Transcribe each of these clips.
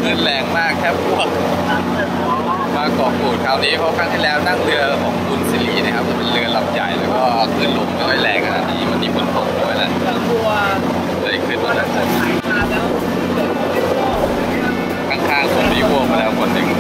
ขึ้นแรงมากแค่พวกมาเกาะกูดคราวนี้เพราะครั้งที่แล้วนั่งเรือของคุณสิรินะครับเป็นเรือลำใหญ่แล้วก็ขึ้นลมไม่ค่อยแรงขนาดนี้วันนี้ฝนตกด้วยแหละเลยขึ้นมาแล้วข้างๆผมมีวัวมาแล้วคนหนึ่ง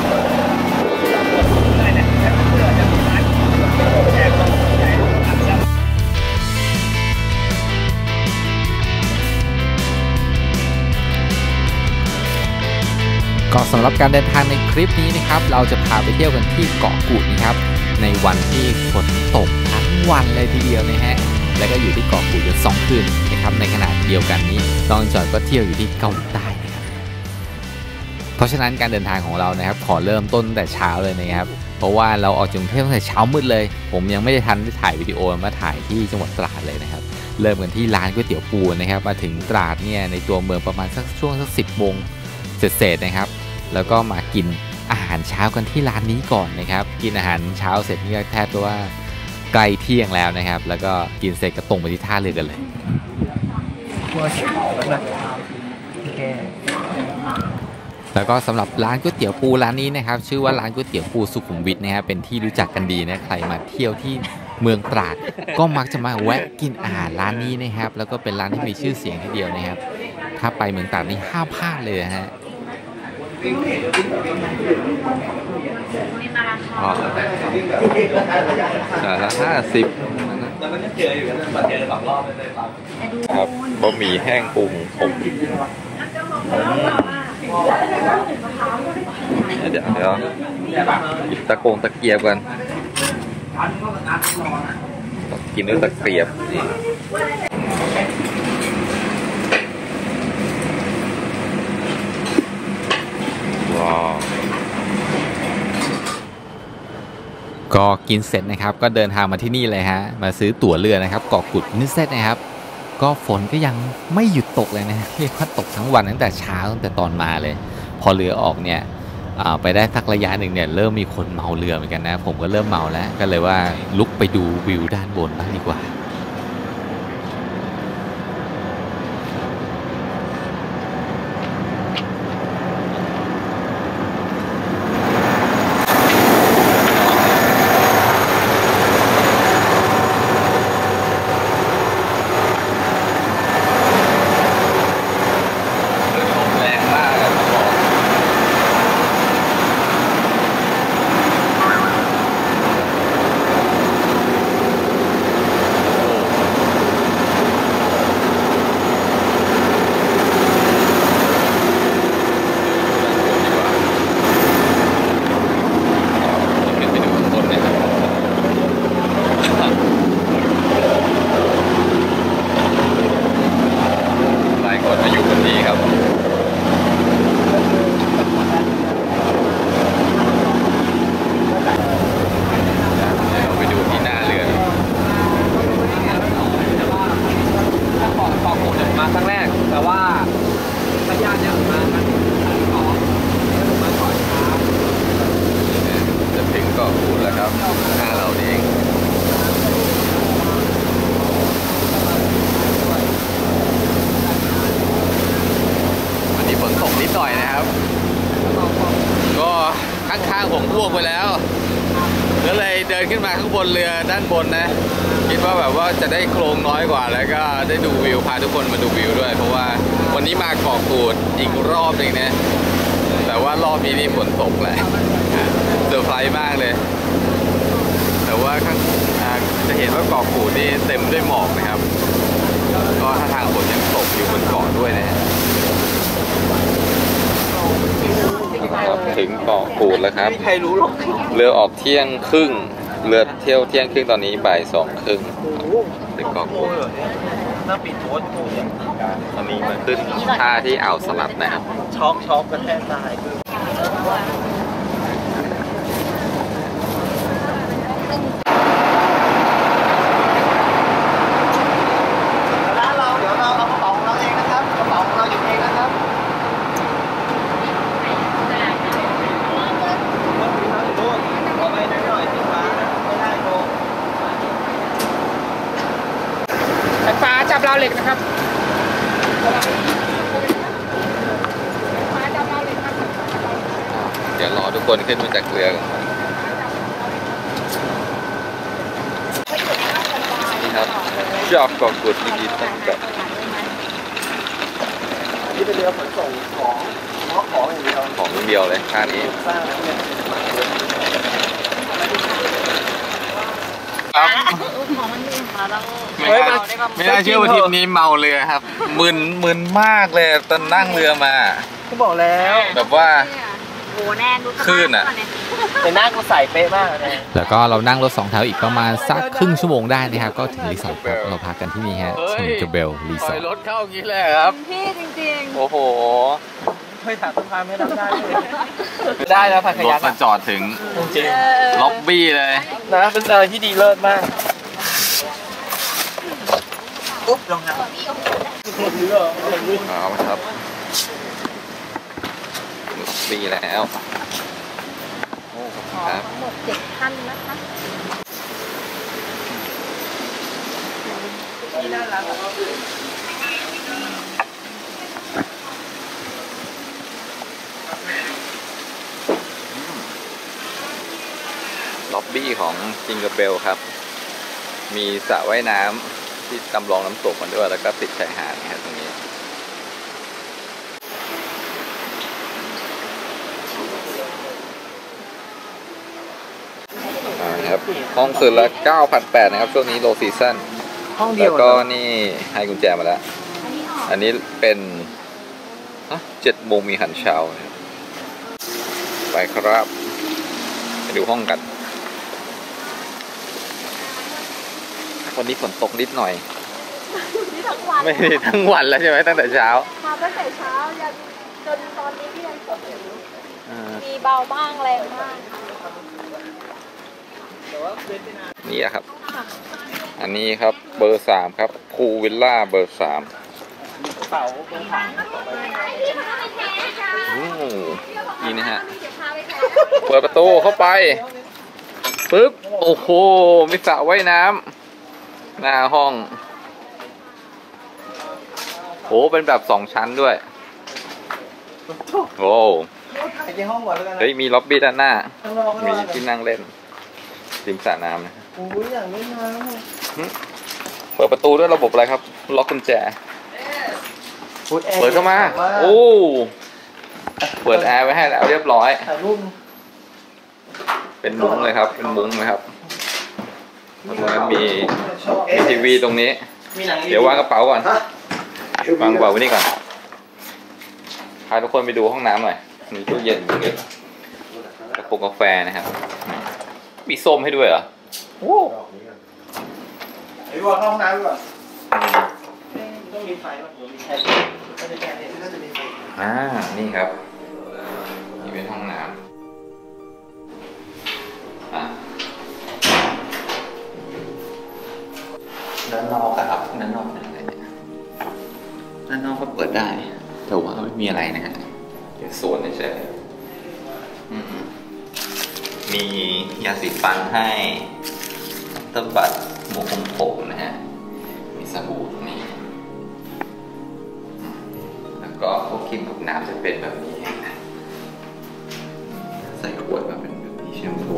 ก็สำหรับการเดินทางในคลิปนี้นะครับเราจะพาไปเที่ยวกันที่เกาะกูดนะครับในวันที่ฝนตกทั้งวันเลยทีเดียวนะฮะแล้วก็อยู่ที่เกาะกูดอยู่2 คืนนะครับในขณะเดียวกันนี้น้องจอยก็เที่ยวอยู่ที่เกาหลีใต้นะครับเพราะฉะนั้นการเดินทางของเรานะครับขอเริ่มต้นแต่เช้าเลยนะครับเพราะว่าเราออกจากกรุงเทพตั้งแต่เช้ามืดเลยผมยังไม่ได้ทันได้ถ่ายวิดีโอมาถ่ายที่จังหวัดตราดเลยนะครับเริ่มกันที่ร้านก๋วยเตี๋ยวปูนะครับมาถึงตราดเนี่ยในตัวเมืองประมาณช่วงสัก 10 โมงเสร็จนะครับแล้วก็มากินอาหารเช้ากันที่ร้านนี้ก่อนนะครับกินอาหารเช้าเสร็จนี่แทบจะว่าใกล้เที่ยงแล้วนะครับแล้วก็กินเสร็จก็ตรงไปที่ท่าเรือกันเลยแล้วก็สำหรับร้านก๋วยเตี๋ยวปูร้านนี้นะครับชื่อว่าร้านก๋วยเตี๋ยวปูสุขุมวิทนะครับเป็นที่รู้จักกันดีนะใครมาเที่ยวที่เมืองตราดก็มักจะมาแวะกินอาหารร้านนี้นะครับแล้วก็เป็นร้านที่มีชื่อเสียงทีเดียวนะครับถ้าไปเมืองตราดนี่ห้ามพลาดเลยฮะละ50ครับบะหมี่แห้งปูหมูผมเดี๋ยวหยิบตะเกียบกันกินด้วยตะเกียบก็กินเสร็จนะครับก็เดินทางมาที่นี่เลยฮะมาซื้อตั๋วเรือนะครับเกาะกูดนิเซตนะครับก็ฝนก็ยังไม่หยุดตกเลยนะเรียกว่าตกทั้งวันตั้งแต่เช้าตั้งแต่ตอนมาเลยพอเรือออกเนี่ยไปได้สักระยะหนึ่งเนี่ยเริ่มมีคนเมาเรือเหมือนกันนะผมก็เริ่มเมาแล้วก็เลยว่าลุกไปดูวิวด้านบนบ้างดีกว่าข้างๆผมอ้วกไปแล้วก็เลยเดินขึ้นมาข้างบนเรือด้านบนนะคิดว่าแบบว่าจะได้โครงน้อยกว่าแล้วก็ได้ดูวิวพาทุกคนมาดูวิวด้วยเพราะว่าวันนี้มาเกาะกูดอีกรอบหนึ่งนะแต่ว่ารอบนี้นี่ฝนตกแหละเซอร์ไพรส์มากเลยแต่ว่าข้างจะเห็นว่าเกาะกูดนี่เต็มด้วยหมอกนะครับก็ถ้าทางฝนยังตกอยู่บนเกาะด้วยนะถึงเกาะกูดแล้วครับใครรู้หรอกเรือออกเที่ยงครึ่งเรือเที่ยวเที่ยงครึ่งตอนนี้บ่าย2 ครึ่งถึงเกาะกูดตอนนี้มาขึ้นท่าที่อ่าวสลัดนะครับช็อกกระแทกตายจับราวเหล็กนะครับคนขึ้นมาจากเรือกันนี่ครับชอบเกาะกูดดีๆตั้งแต่นี่เป็นเรือขนส่งของของอย่างเดียวของเดียวเลยค่านี้สร้างแล้วเนี่ยครับของมันมีค่ะเราไม่น่าเชื่อว่าทริปนี้เมาเรือครับมึนมากเลยตอนนั่งเรือมาก็บอกแล้วแบบว่าโหแน่นดูสภาพคลื่นอะก่เยแต่หน้ากูใส่เป๊ะมากเลยแล้วก็เรานั่งรถ2 แถวอีกประมาณสักครึ่งชั่วโมงได้นะครับก็ถึงรีสอร์ทครับเราพักกันที่นี่ฮะทิงเกอร์เบลรีปสล่ออยร์ทรถเข้าอย่างนี้เลยครับพี่จริงโอ้โหเฮ้ยถามสะพานไม่รับได้เลยได้แล้วผักขรถยักมาจอดถึงจริงล็อบบี้เลยๆนะเป็นอะไรที่ดีเลิศมากปุ๊บรองเท้าเรือเอาละครับล็อบบี้แล้วโอ้ขอบคุณครับทั้งหมด7 ท่านนะคะที่น่ารักล็อบบี้ของจิงเกอร์เบลครับ มีสระว่ายน้ำที่จำลองน้ำตกมันด้วยแล้วก็ติดชายหาดนะครับตรงนี้ครับห้องคืนละ 9,800 นะครับช่วงนี้โลซีซั่นห้องเดีแล้ยววก็นี่ให้กุญแจมาแล้ว อันนี้เป็น7 โมงมีหันเช้านะครับไปครับไปดูห้องกัน วันนี้ฝนตกนิดหน่อยนี่ทั้งวันไม่ได้ทั้งวันแล้วใช่ไหมตั้งแต่เช้ามาตั้งแต่เช้ายันจนตอนนี้ที่ยังตกอยู่มีเบาบ้างแรงบ้างค่ะนี่อะครับ อันนี้ครับเบอร์ 3 ครับพูลวิลล่าเบอร์ 3 เสาตรงถังนี่นะฮะ เปิดประตูเข้าไปปึ๊บ โอ้โห มีสระว่ายน้ำหน้าห้องโหเป็นแบบ2 ชั้นด้วย โอ้ไปที่ห้องก่อนแล้วกันนะเฮ้ยมีล็อบบี้ด้านหน้าข้างนอกมีที่นั่งเล่นริมสระน้ำนะโอ้ยอย่างนี้นะเปิดประตูด้วยระบบอะไรครับ ล็อกกุญแจ เปิดเข้ามา โอ้ เปิดแอร์ไว้ให้แล้วเรียบร้อยถ่ายรูปเป็นมุ้งเลยครับ เป็นมุ้งนะครับแล้วก็มีทีวีตรงนี้มีหนังเดี๋ยววางกระเป๋าก่อน วางกระเป๋าไว้นี่ก่อน พาทุกคนไปดูห้องน้ำหน่อย มีตู้เย็นอยู่นี่กระปุกกาแฟนะครับ มีส้มให้ด้วยเหรอ โอ้ไอ้วางห้องน้ำก่อนต้องมีไฟป่ะหรือมีแค่ก็จะแค่นี้ก็จะมีไฟนี่ครับ นี่เป็นห้องน้ำด้านนอกอะครับด้านนอกเป็นอะไรเนี่ยด้านนอกก็เปิดได้ แต่ว่าไม่มีอะไรนะฮะเดี๋ยวสวนเฉยมียาสีฟันให้ตบัดหมวกผมนะฮะ มีสบู่ตรงนี้ แล้วก็พวกครีมกับน้ำจะเป็นแบบนี้นะใส่ขวดมาเป็นแบบนี้แชมพู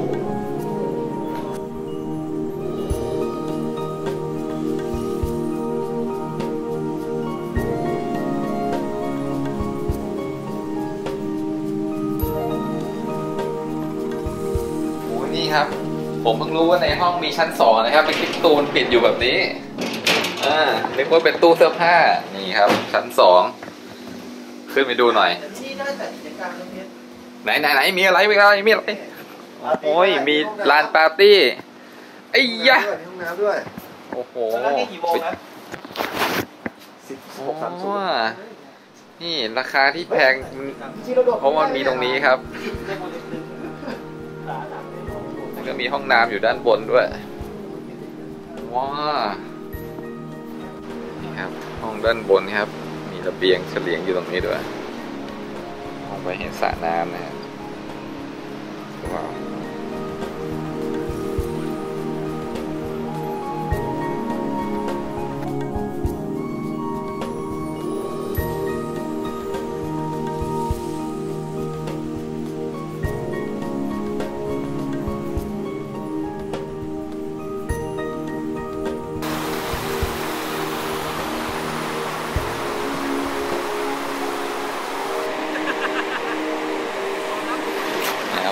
นี่ครับ ผมเพิ่งรู้ว่าในห้องมีชั้น2นะครับเป็นคลิปตูนปิดอยู่แบบนี้นึกว่าเป็นตู้เสื้อผ้านี่ครับชั้น2ขึ้นไปดูหน่อยที่ได้แต่กิจกรรมตรงนี้ไหนมีอะไรมีอะไรโอ้ยมีลานปาร์ตี้ไอ้ยะห้องน้ำด้วยโอ้โหแล้วนี่กี่โมงนะโอ้นี่ราคาที่แพงเพราะมันมีตรงนี้ครับแล้วก็มีห้องน้ำอยู่ด้านบนด้วยว้านี่ครับห้องด้านบนครับมีระเบียงเฉลียงอยู่ตรงนี้ด้วยห้องไปเห็นสระน้ำนะฮะว้าว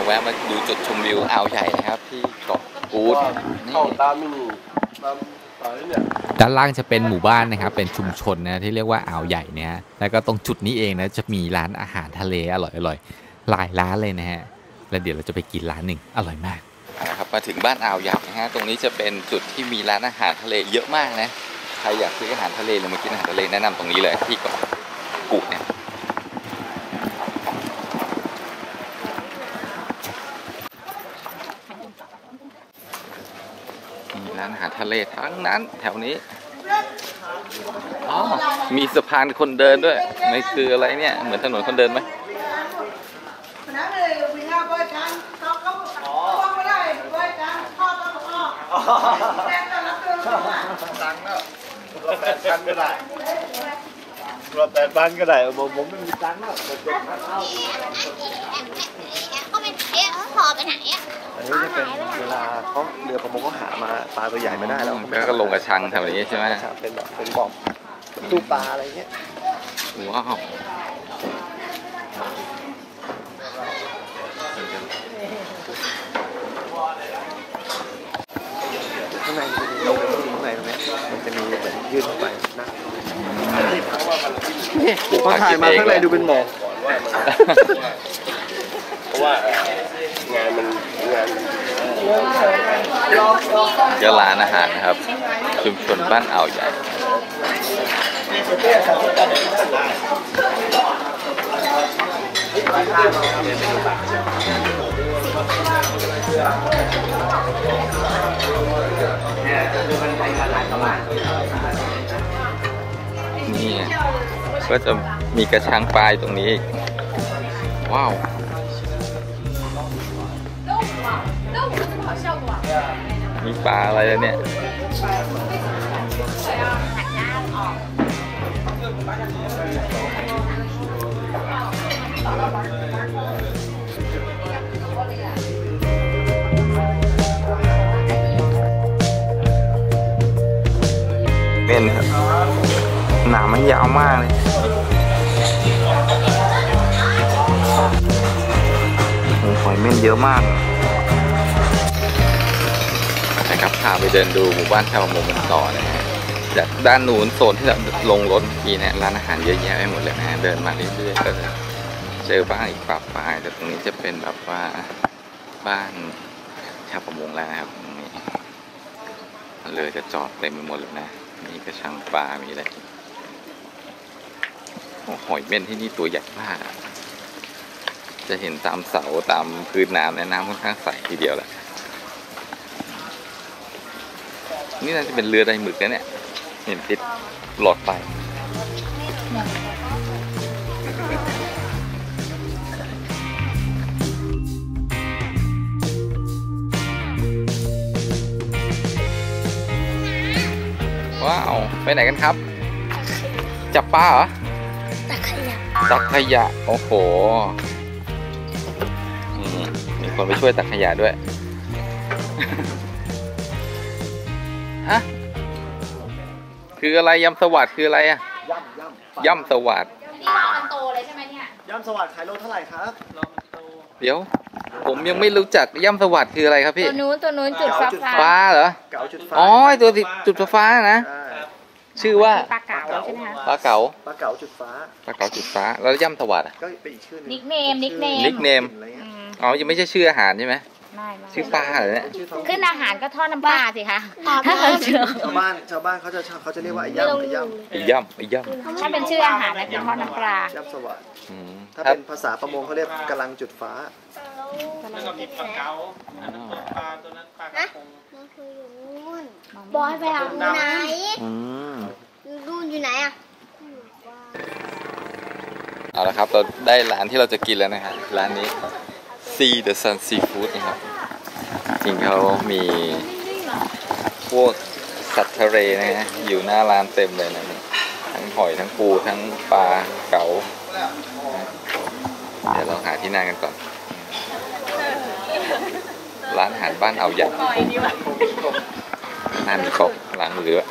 แวะมาดูจุดชมวิวอ่าวใหญ่นะครับที่เกาะกูดนี่เข้าตามนี่ตามสายเนี่ยด้านล่างจะเป็นหมู่บ้านนะครับเป็นชุมชนนะที่เรียกว่าอ่าวใหญ่เนี่ยแล้วก็ตรงจุดนี้เองนะจะมีร้านอาหารทะเลอร่อยๆหลายร้านเลยนะฮะแล้วเดี๋ยวเราจะไปกินร้านหนึ่งอร่อยมากนะครับมาถึงบ้านอ่าวใหญ่นะฮะตรงนี้จะเป็นจุดที่มีร้านอาหารทะเลเยอะมากนะใครอยากซื้ออาหารทะเลหรือมากินอาหารทะเลแนะนำตรงนี้เลยที่เกาะกูดเนี่ยมีร้านอาหารทะเลทั้งนั้นแถวนี้อ๋อมีสะพานคนเดินด้วยไม่คืออะไรเนี่ยเหมือนถนนคนเดินไหมตังค์แล้ว8,000ก็ได้รถ8,000ก็ได้ผมไม่มีตังค์แล้วก็เป็นพอไปไหนอ่ะอันนี้จะเป็นเวลาเขาเรือประมงเขาหามาปลาตัวใหญ่ไม่ได้แล้วแล้วก็ลงกระชังแถวนี้ใช่ไหมเป็นแบบเป็นบ่อตู้ปลาอะไรเงี้ยว้าวข้างในเราไปดูข้างในตรงนี้มันจะมีเหมือนยื่นเข้าไปนะพอถ่ายมาข้างในดูเป็นหมอกเพราะว่างานมันก็ร้านอาหารนะครับชุมชนบ้านอ่าวใหญ่นี่ก็จะมีกระชังปลาตรงนี้ว้าวมีปลาอะไรแล้วเนี่ยเป็นครับหนามันยาวมากเลยหอยเม่นเยอะมากนะครับพาไปเดินดูหมู่บ้านชาวประมงกันต่อนะฮะจากด้านนู้นโซนที่เราลงรถเมื่อกี้เนี่ยร้านอาหารเยอะแยะไปหมดเลยนะเดินมาเรื่อยๆก็จะเจอบ้านอีกปรับปลายแต่ตรงนี้จะเป็นแบบว่าบ้านชาวประมงแล้วนะครับตรงนี้เลยจะจอดเต็มไปหมดเลยนะมีกระชังปลามีอะไรหอยเม่นที่นี่ตัวใหญ่มากจะเห็นตามเสาตามพื้นน้ำในน้ำค่อนข้างใสทีเดียวแหละนี่น่าจะเป็นเรือใดหมึกนะเนี่ยเห็นติดหลอดไฟว้าวไปไหนกันครับจับปลาเหรอตักขยะโอ้โหมีคนไปช่วยตักขยะด้วย ฮะคืออะไรยำสวัสดคืออะไรอะย่ำสวัสดนี่รอมันโตเลยใช่ไหมเนี่ยย่ำสวัสดขายโลเท่าไหร่ครับเดี๋ยวผมยังไม่รู้จักย่ำสวัสดคืออะไรครับพี่ตัวนู้นจุดฟ้าเหรอเก๋าจุดฟ้าอ๋อตัวจุดฟ้านะชื่อว่าปลาเก๋าใช่ไหมคะปลาเก๋าจุดฟ้าจุดฟ้าแล้วย่ำสวัสดก็เป็นอีกชื่อนึงนิกเนมอ๋อยังไม่ใช่ชื่ออาหารใช่ไหมชื่อปลาเหรอเนี่ยขึ้นอาหารก็ทอดน้ำปลาสิคะชาวบ้านเขาจะเรียกว่าไอ้ย่ำถ้าเป็นชื่ออาหารนะคือทอดน้ำปลาย่ำสวัสดถ้าเป็นภาษาประมงเขาเรียกกำลังจุดฟ้าแล้วก็มีปลาเก๋าปลาตัวนั้นปลากระพงมันคืออยู่นู่นบอยไปเอาไหนนู่นอยู่ไหนอ่ะเอาละครับเราได้ร้านที่เราจะกินแล้วนะครับร้านนี้ Sea the Sun Seafood นะครับจริงเขามีพวกสัตว์ทะเลนะฮะอยู่หน้าร้านเต็มเลยนะทั้งหอยทั้งปูทั้งปลาเก๋าเดี๋ยวเราหาที่นั่งกันก่อนร้านอาหารบ้านเอาใหญ่น่ามีครบล้างมือด้วย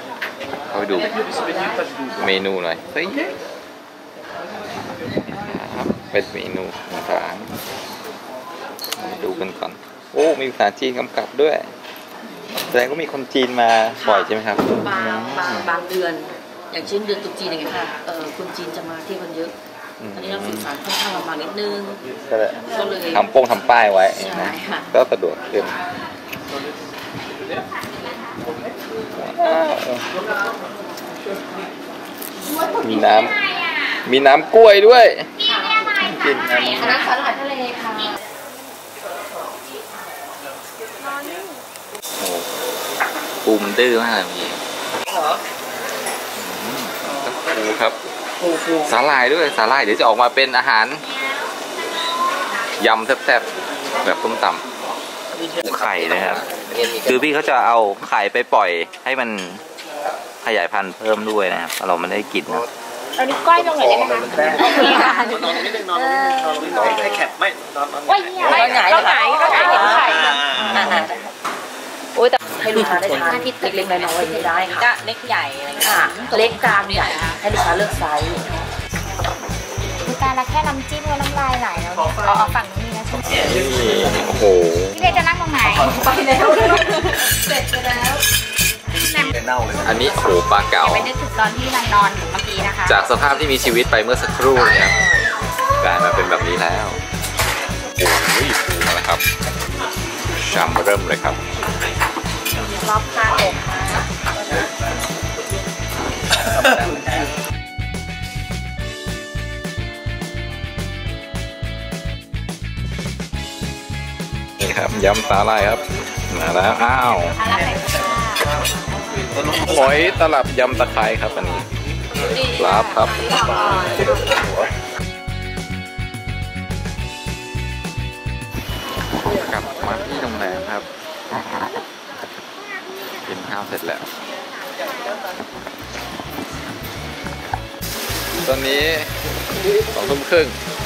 เข้าไปดูเมนูหน่อยเฮ้ยเป็นเมนูของร้านมาดูกันก่อนโอ้มีภาษาจีนกำกับด้วยแสดงว่ามีคนจีนมาบ่อยใช่ไหมครับบางเดือน อย่างเช่นเดือนตรุษจีนอย่างเงี้ยค่ะคนจีนจะมาเที่ยวกันเยอะตอนนี้เราสื่อสารค่อนข้างลำบากนิดนึงก็เลยทำทำป้ายไว้นะค่ะก็สะดวกขึ้นมีน้ำกล้วยด้วยกินน้ำคณะสาหร่ายทะเลค่ะโอ้ปูมดื้อมากเลยพี่ปูครับสาหร่ายด้วยสาหร่ายเดี๋ยวจะออกมาเป็นอาหารยำแซ่บๆแบบต้มตำไข่นะครับคือพี่เขาจะเอาไข่ไปปล่อยให้มันขยายพันธุ์เพิ่มด้วยนะครับเราไม่ได้กินนะเอานิ้วก้อยลงหน่อยได้ไหมคะโอเคค่ะนอนนิดนึงนอนให้แคบไม่นอนว่าเราหงายเห็นไข่โอ้ยแต่ให้ลูกค้าได้ทานเล็กๆน้อยๆได้ค่ะจะเล็กใหญ่อะไรค่ะ เล็กกลางใหญ่ให้ลูกค้าเลือกไซส์มีการละแค่น้ำจิ้มก็น้ำลายไหลแล้วเอาฝั่งนี้นะฉันโอ้โหพี่เบสจะนั่งตรงไหนไปแล้วเสร็จไปแล้วอันนี้โอ้โหปลาเก๋าไปนึกถึงตอนที่นอนอยู่เมื่อกี้นะคะจากสภาพที่มีชีวิตไปเมื่อสักครู่นะครับกลายมาเป็นแบบนี้แล้วโอ้ยปูมาแล้วครับชามเริ่มเลยครับรอบข้างอกค่ะนี่ครับยำสาหร่ายครับมาแล้วอ้าวหอยตลับยำตะไคร้ครับอันนี้ครับกลับมาที่โรงแรมครับกินข้าวเสร็จแล้วตอนนี้2 ทุ่มครึ่ง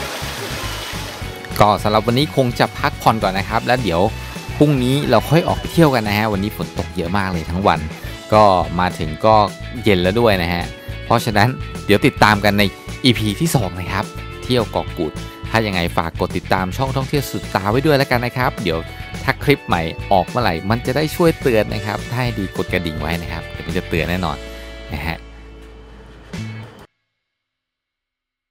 ก็สำหรับวันนี้คงจะพักผ่อนก่อนนะครับแล้วเดี๋ยวพรุ่งนี้เราค่อยออกไปเที่ยวกันนะฮะวันนี้ฝนตกเยอะมากเลยทั้งวันก็มาถึงก็เย็นแล้วด้วยนะฮะเพราะฉะนั้นเดี๋ยวติดตามกันใน EP ที่2นะครับเที่ยวเกาะกูดถ้ายังไงฝากกดติดตามช่องท่องเที่ยวสุดตาไว้ด้วยแล้วกันนะครับเดี๋ยวถ้าคลิปใหม่ออกเมื่อไหร่มันจะได้ช่วยเตือนนะครับถ้าให้ดีกดกระดิ่งไว้นะครับเดี๋ยวมันจะเตือนแน่นอนนะฮะ